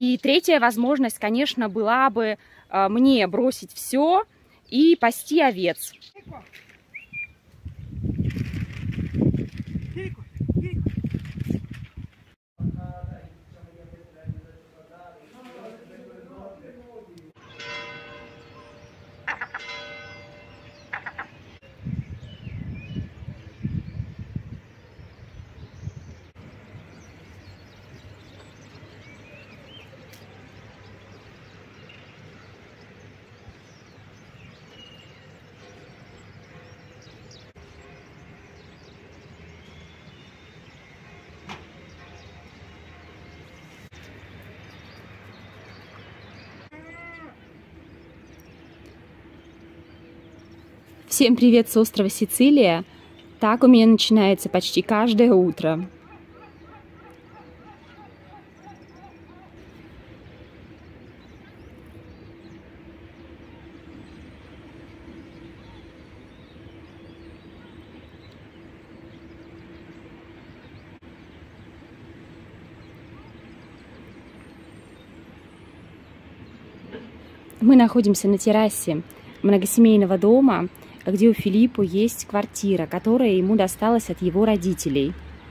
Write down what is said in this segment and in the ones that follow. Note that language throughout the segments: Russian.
И третья возможность, конечно, была бы мне бросить все и пасти овец. Всем привет с острова Сицилия. Так у меня начинается почти каждое утро. Мы находимся на террасе многосемейного дома, где у Филиппо есть квартира, которая ему досталась от его родителей.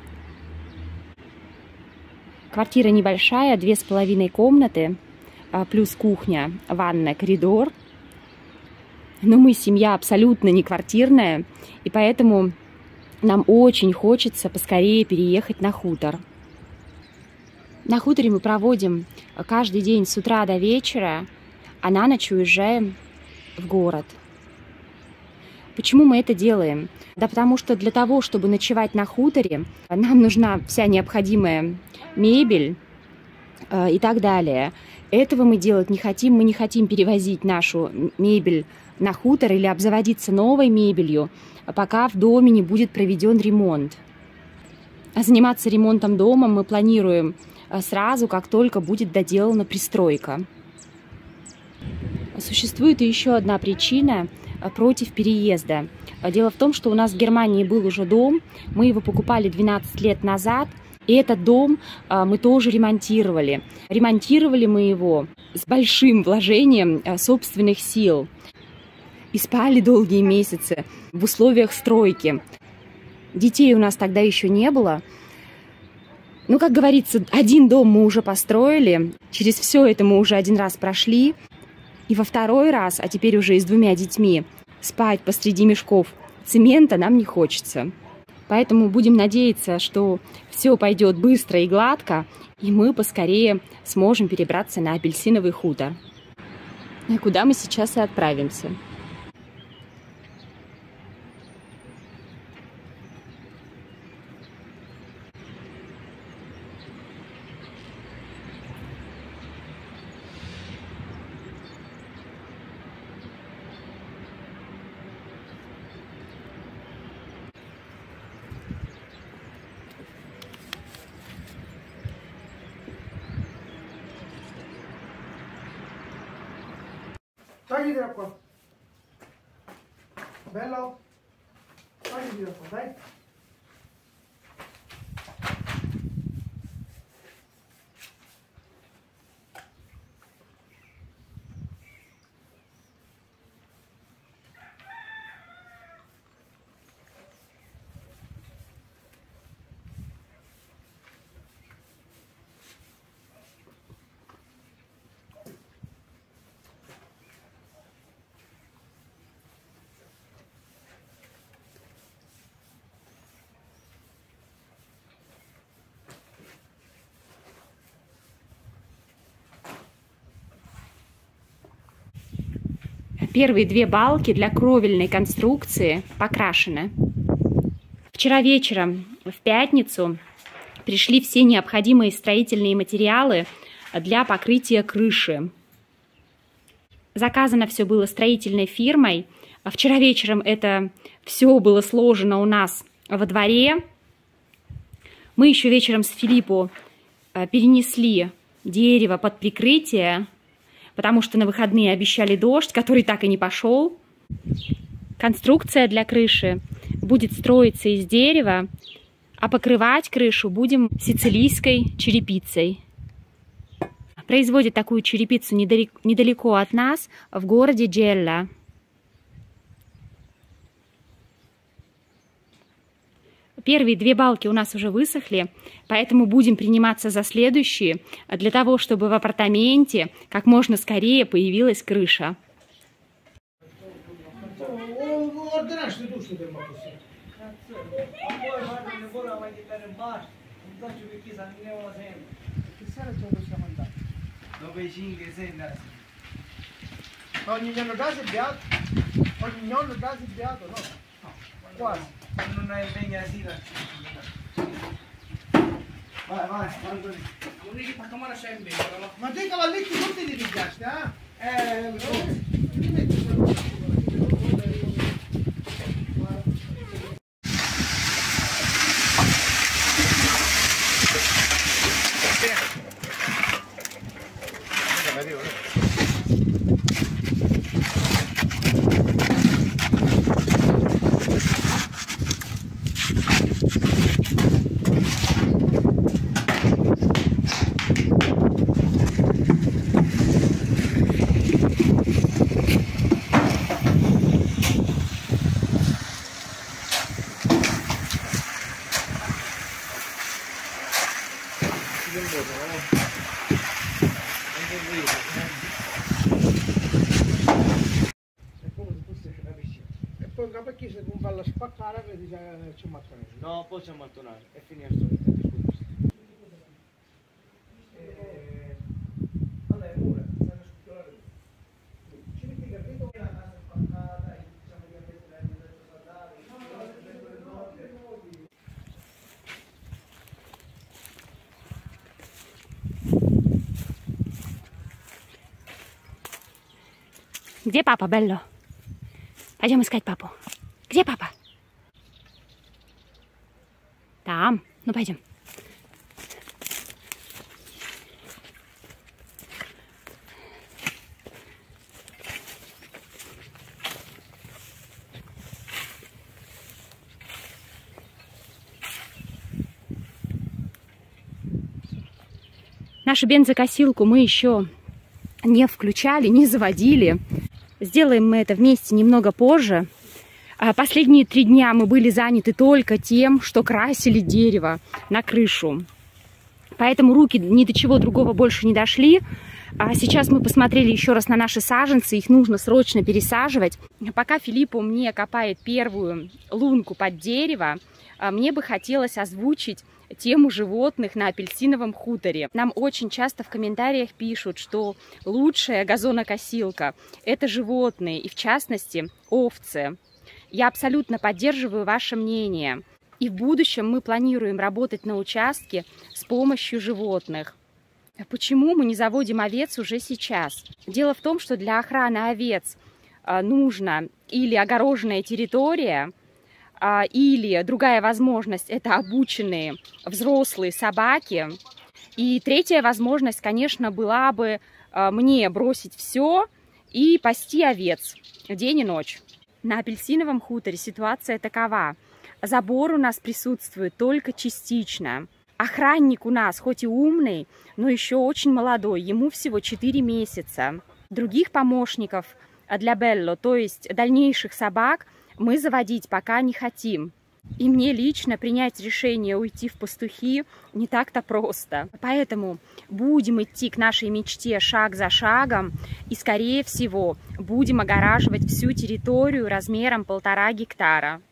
Квартира небольшая, 2,5 комнаты, плюс кухня, ванная, коридор. Но мы семья абсолютно не квартирная, и поэтому нам очень хочется поскорее переехать на хутор. На хуторе мы проводим каждый день с утра до вечера, а на ночь уезжаем в город. Почему мы это делаем? Да потому что для того, чтобы ночевать на хуторе, нам нужна вся необходимая мебель и так далее. Этого мы делать не хотим. Мы не хотим перевозить нашу мебель на хутор или обзаводиться новой мебелью, пока в доме не будет проведен ремонт. А заниматься ремонтом дома мы планируем сразу, как только будет доделана пристройка. Существует и еще одна причина против переезда. Дело в том, что у нас в Германии был уже дом, мы его покупали 12 лет назад, и этот дом мы тоже ремонтировали. Ремонтировали мы его с большим вложением собственных сил. И спали долгие месяцы в условиях стройки. Детей у нас тогда еще не было. Ну, как говорится, один дом мы уже построили, через все это мы уже один раз прошли. И во второй раз, а теперь уже и с 2 детьми, спать посреди мешков цемента нам не хочется. Поэтому будем надеяться, что все пойдет быстро и гладко, и мы поскорее сможем перебраться на апельсиновый хутор. И куда мы сейчас и отправимся. Togli da qua. Bello? Togli da qua, dai. Первые 2 балки для кровельной конструкции покрашены. Вчера вечером, в пятницу, пришли все необходимые строительные материалы для покрытия крыши. Заказано все было строительной фирмой. Вчера вечером это все было сложено у нас во дворе. Мы еще вечером с Филиппо перенесли дерево под прикрытие, потому что на выходные обещали дождь, который так и не пошел. Конструкция для крыши будет строиться из дерева, а покрывать крышу будем сицилийской черепицей. производит такую черепицу недалеко от нас, в городе Джелла. Первые 2 балки у нас уже высохли, поэтому будем приниматься за следующие, для того, чтобы в апартаменте как можно скорее появилась крыша. Ogni giorno da sebbiato? Ogni giorno da sebbiato, no? Quasi. Non è bene così. Vai, vai, vai. Non è che fa come sempre, no? Ma te i cavalletti tutti li pigliaste, Perché se non fa la spaccare vedi ci mattonare. No, poi ci mattonare e finire allora ora stanno scuolare. Ci metti capito che la casa spaccata e diciamo che avete la saltare. Где папа, Белло? Пойдем искать папу. Где папа? Там. Ну, пойдем. Нашу бензокосилку мы еще не включали, не заводили. Сделаем мы это вместе немного позже. Последние 3 дня мы были заняты только тем, что красили дерево на крышу. Поэтому руки ни до чего другого больше не дошли. Сейчас мы посмотрели еще раз на наши саженцы. Их нужно срочно пересаживать. Пока Филиппо мне копает первую лунку под дерево, мне бы хотелось озвучить тему животных на апельсиновом хуторе. Нам очень часто в комментариях пишут, что лучшая газонокосилка – это животные, и в частности овцы. Я абсолютно поддерживаю ваше мнение. И в будущем мы планируем работать на участке с помощью животных. Почему мы не заводим овец уже сейчас? Дело в том, что для охраны овец нужна или огороженная территория, или другая возможность – это обученные взрослые собаки. И третья возможность, конечно, была бы мне бросить все и пасти овец день и ночь. На апельсиновом хуторе ситуация такова. Забор у нас присутствует только частично. Охранник у нас хоть и умный, но еще очень молодой, ему всего 4 месяца. Других помощников для Белло, то есть дальнейших собак, мы заводить пока не хотим. И мне лично принять решение уйти в пастухи не так-то просто. Поэтому будем идти к нашей мечте шаг за шагом и, скорее всего, будем огораживать всю территорию размером 1,5 гектара.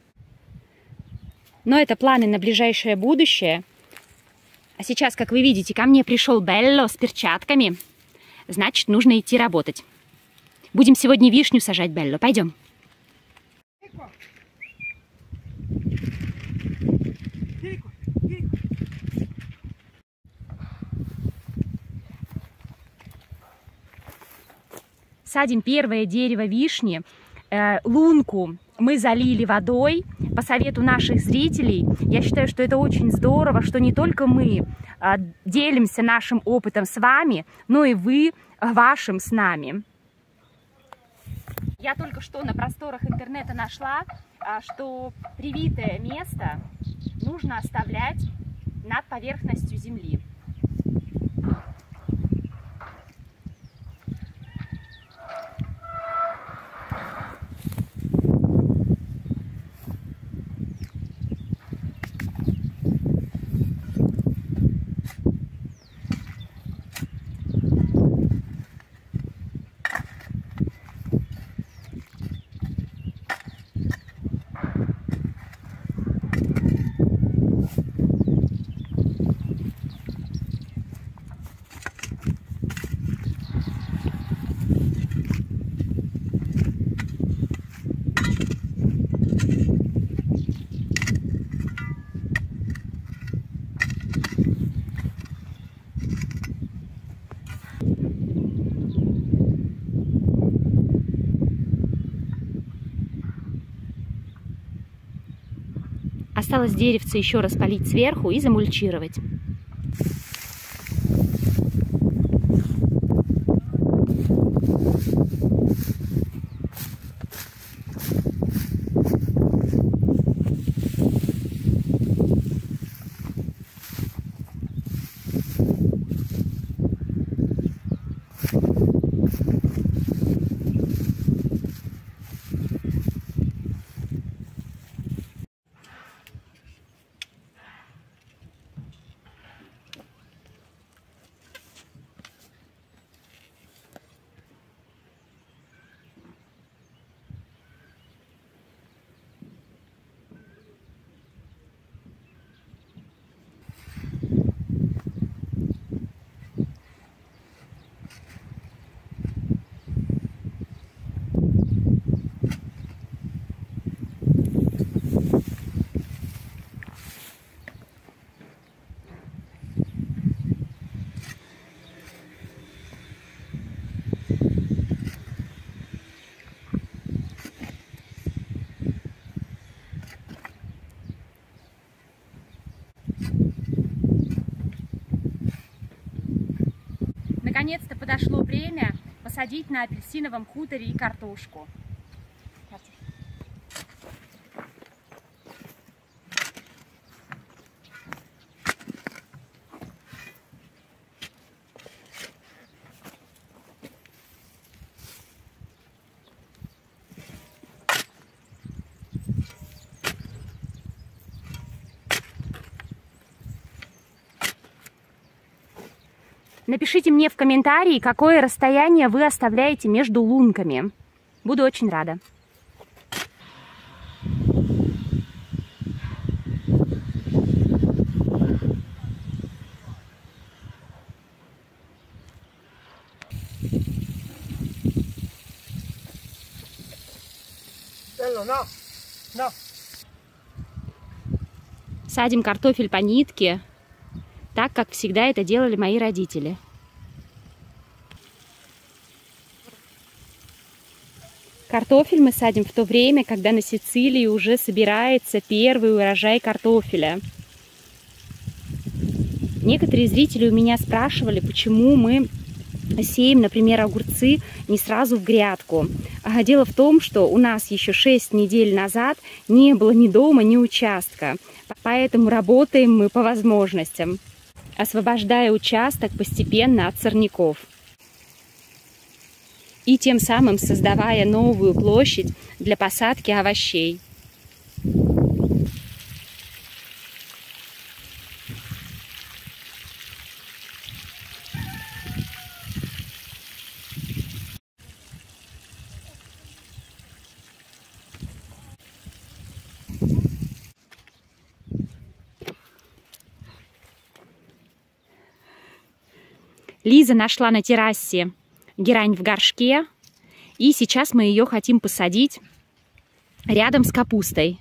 Но это планы на ближайшее будущее. А сейчас, как вы видите, ко мне пришел Белло с перчатками. Значит, нужно идти работать. Будем сегодня вишню сажать, Белло. Пойдем. Садим первое дерево вишни. Лунку мы залили водой. По совету наших зрителей, я считаю, что это очень здорово, что не только мы делимся нашим опытом с вами, но и вы вашим с нами. Я только что на просторах интернета нашла, что привитое место нужно оставлять над поверхностью земли. Осталось деревце еще раз полить сверху и замульчировать. Наконец-то подошло время посадить на апельсиновом хуторе и картошку. Напишите мне в комментарии, какое расстояние вы оставляете между лунками. Буду очень рада. Садим картофель по нитке, так как всегда это делали мои родители. Картофель мы садим в то время, когда на Сицилии уже собирается первый урожай картофеля. Некоторые зрители у меня спрашивали, почему мы сеем, например, огурцы не сразу в грядку. Дело в том, что у нас еще 6 недель назад не было ни дома, ни участка. Поэтому работаем мы по возможностям, освобождая участок постепенно от сорняков. И тем самым создавая новую площадь для посадки овощей. Лиза нашла на террасе герань в горшке, и сейчас мы ее хотим посадить рядом с капустой.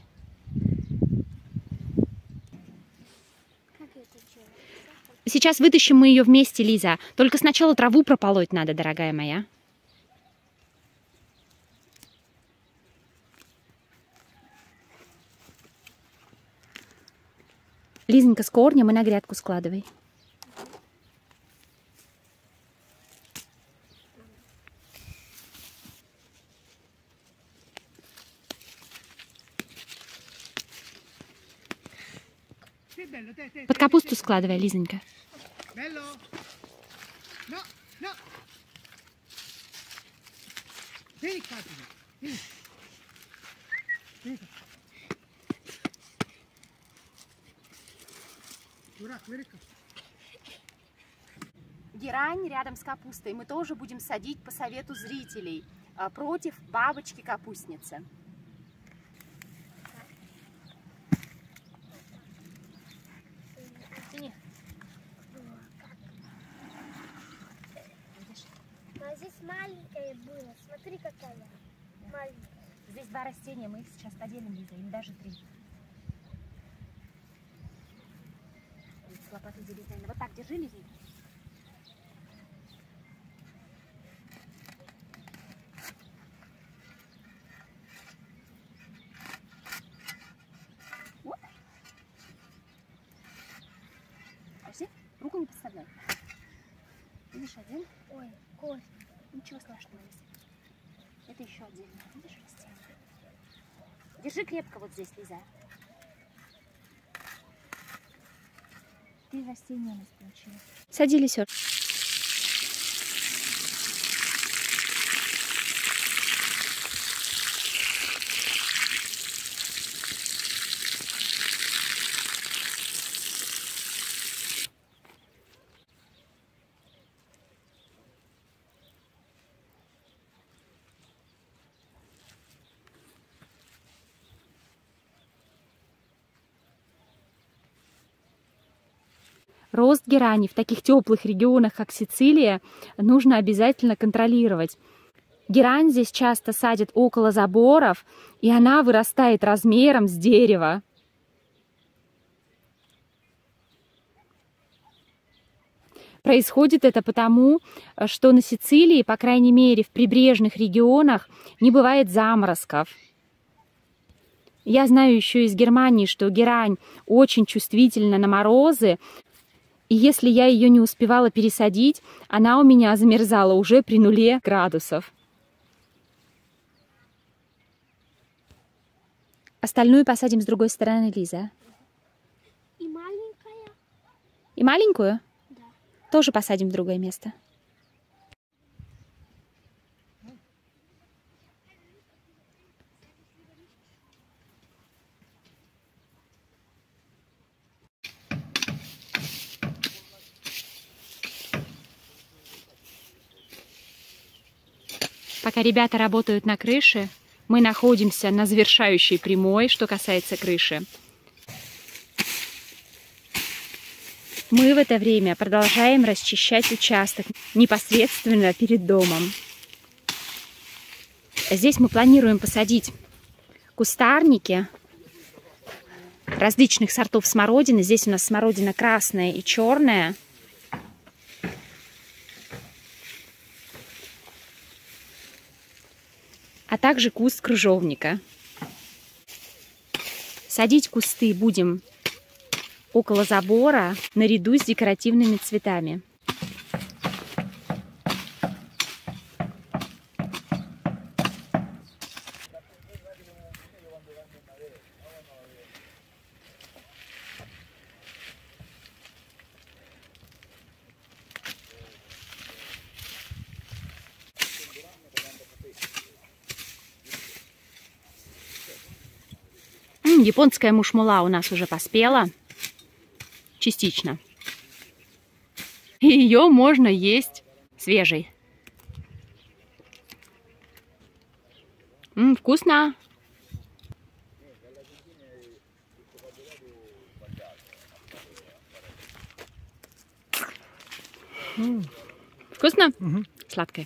Сейчас вытащим мы ее вместе, Лиза. Только сначала траву прополоть надо, дорогая моя. Лизонька, с корнем и на грядку складывай. Под капусту складывай, Лизонька. Герань рядом с капустой мы тоже будем садить по совету зрителей против бабочки-капустницы. А здесь маленькая была. Смотри, какая маленькая. Здесь 2 растения, мы их сейчас поделим, Лиза, или даже 3. С лопатой делить, наверное. Вот так держи, Лиза. Вот. Видишь один? Ой, кость. Ничего страшного. Это еще отдельно. Видишь растение? Держи крепко вот здесь, Лиза. 3 растения у нас получилось. Сади, Лисёр. Рост герани в таких теплых регионах, как Сицилия, нужно обязательно контролировать. Герань здесь часто садят около заборов, и она вырастает размером с дерево. Происходит это потому, что на Сицилии, по крайней мере в прибрежных регионах, не бывает заморозков. Я знаю еще из Германии, что герань очень чувствительна на морозы, и если я ее не успевала пересадить, она у меня замерзала уже при 0 градусов. Остальную посадим с другой стороны, Лиза. И маленькая? И маленькую? Да. Тоже посадим в другое место. Пока ребята работают на крыше, мы находимся на завершающей прямой, что касается крыши. Мы в это время продолжаем расчищать участок непосредственно перед домом. Здесь мы планируем посадить кустарники различных сортов смородины. Здесь у нас смородина красная и черная. А также куст крыжовника. Садить кусты будем около забора наряду с декоративными цветами. Японская мушмула у нас уже поспела. Частично. И ее можно есть свежей. Вкусно. Вкусно? Угу. Сладкое.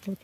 Вот.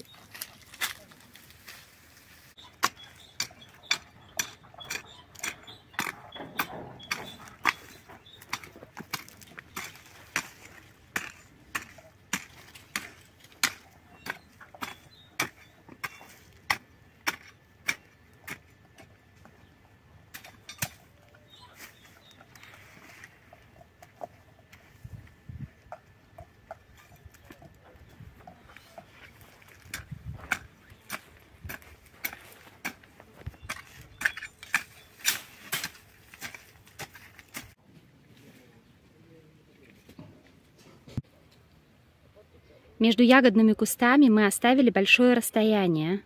Между ягодными кустами мы оставили большое расстояние.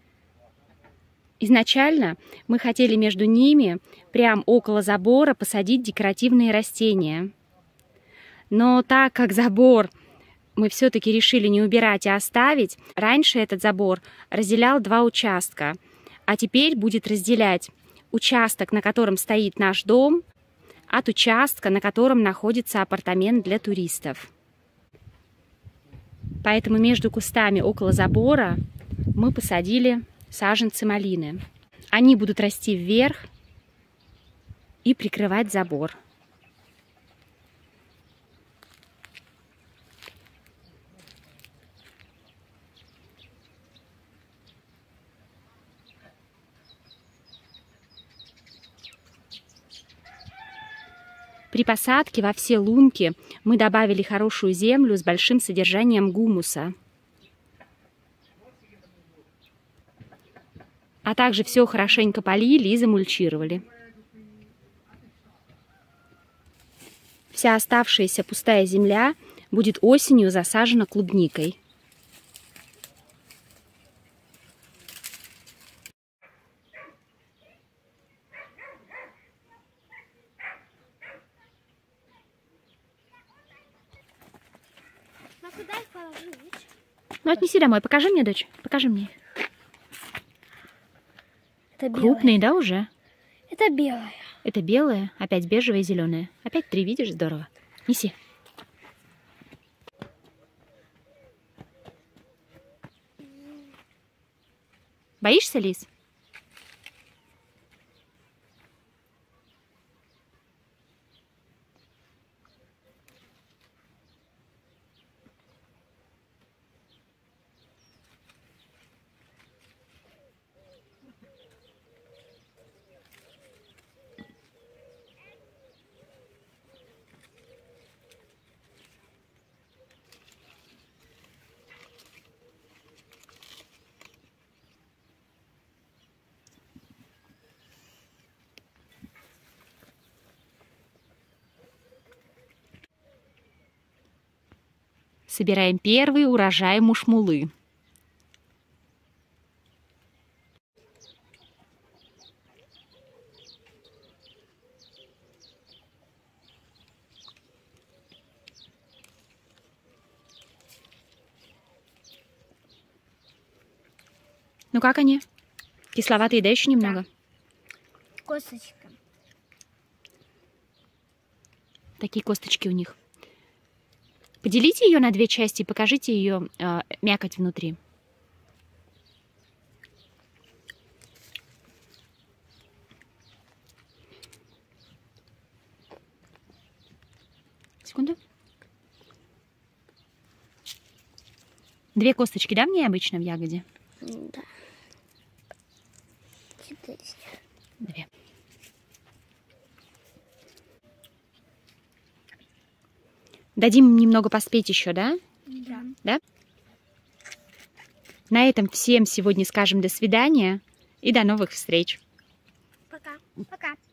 Изначально мы хотели между ними, прямо около забора, посадить декоративные растения. Но так как забор мы все-таки решили не убирать, а оставить, раньше этот забор разделял два участка, а теперь будет разделять участок, на котором стоит наш дом, от участка, на котором находится апартамент для туристов. Поэтому между кустами около забора мы посадили саженцы малины. Они будут расти вверх и прикрывать забор. При посадке во все лунки мы добавили хорошую землю с большим содержанием гумуса. А также все хорошенько полили и замульчировали. Вся оставшаяся пустая земля будет осенью засажена клубникой. А куда их положить? Ну, отнеси домой. Покажи мне, дочь. Покажи мне. Это белая. Крупные, да, уже? Это белая. Это белое, опять бежевое и зеленое. Опять три, видишь, здорово. Неси. Боишься, лис? Собираем первый урожай мушмулы. Ну как они? Кисловатые, да, еще немного? Косточка. Такие косточки у них. Поделите ее на две части и покажите ее мякоть внутри. Секунду. Две косточки, да, мне обычно в ягоде? Да. 4. Две. Дадим немного поспеть еще, да? Да. Да? На этом всем сегодня скажем до свидания и до новых встреч. Пока. Пока.